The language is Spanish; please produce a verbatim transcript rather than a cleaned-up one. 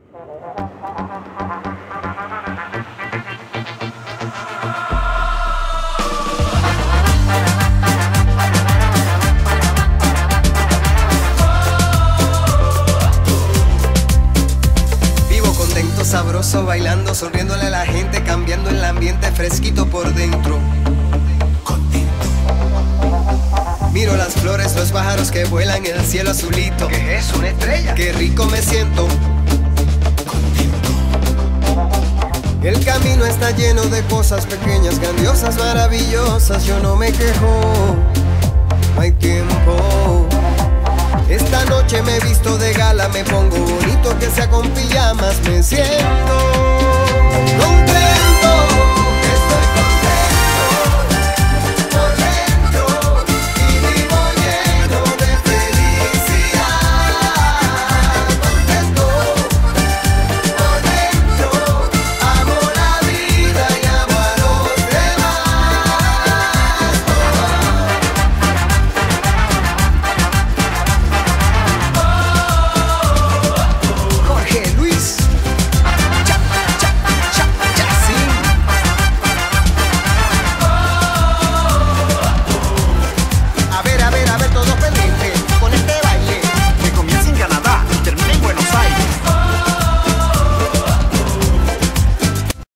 Sabroso, bailando, sonriéndole a la gente, cambiando el ambiente fresquito por dentro. Contento. Miro las flores, los pájaros que vuelan en el cielo azulito. ¿Qué es? ¿Una estrella? Qué rico me siento. Contento. El camino está lleno de cosas pequeñas, grandiosas, maravillosas. Yo no me quejo, no hay tiempo. Esta noche me he visto de gala, me pongo bonito que sea con pijamas, me siento contento.